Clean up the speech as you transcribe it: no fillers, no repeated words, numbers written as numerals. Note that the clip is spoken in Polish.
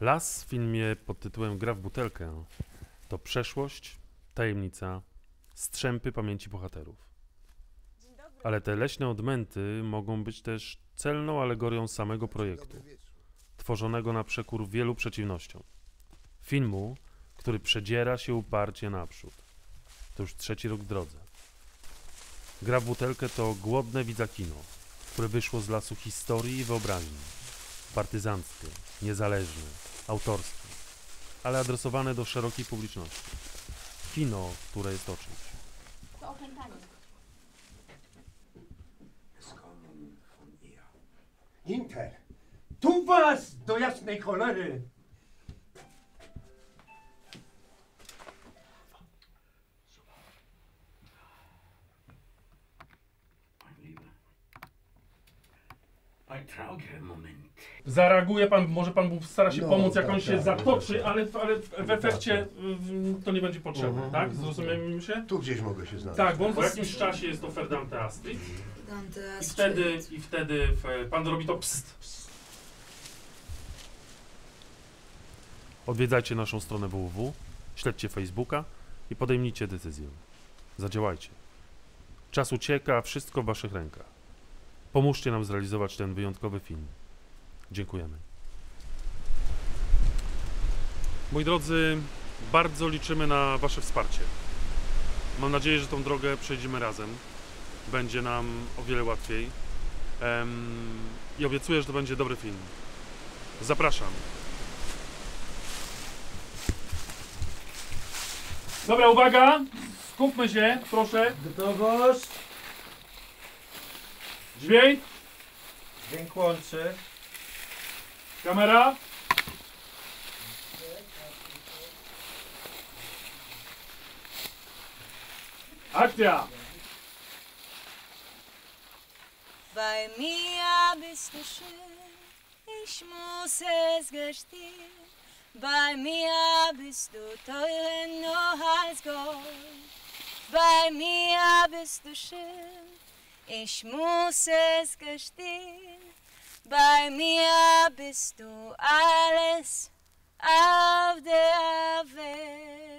Las w filmie pod tytułem Gra w butelkę to przeszłość, tajemnica, strzępy pamięci bohaterów. Ale te leśne odmęty mogą być też celną alegorią samego projektu, tworzonego na przekór wielu przeciwnościom. Filmu, który przedziera się uparcie naprzód. To już 3. rok w drodze. Gra w butelkę to głodne widza kino, które wyszło z lasu historii i wyobraźni. Partyzanckie, niezależne, autorskie, ale adresowane do szerokiej publiczności. Kino, które jest o czymś. To opętanie. Inter, tu was do jasnej cholery! Zareaguje pan, może pan stara się No, pomóc, jak tak, on się tak, zatoczy, tak. ale w efekcie to nie będzie potrzebne, Mhm, tak? mhm. Zrozumiemy się? Tu gdzieś mogę się znaleźć. Tak, bo on po jakimś czasie jest to Ferdante Astrid i wtedy pan robi to pst. Odwiedzajcie naszą stronę www, śledźcie Facebooka i podejmijcie decyzję. Zadziałajcie. Czas ucieka, a wszystko w waszych rękach. Pomóżcie nam zrealizować ten wyjątkowy film. Dziękujemy. Moi drodzy, bardzo liczymy na wasze wsparcie. Mam nadzieję, że tą drogę przejdziemy razem. Będzie nam o wiele łatwiej. I obiecuję, że to będzie dobry film. Zapraszam. Dobra, uwaga! Skupmy się, proszę. Gotowość. Dźwięk, Dźwięk łączy. kamera. Akcja! Bei mir bist du schön, ich muss es gestehen. Bei mir bist du teurer noch als Gold. Bei mir bist du schön, ich muss es gestehen. Bei mir bist du alles auf der Welt.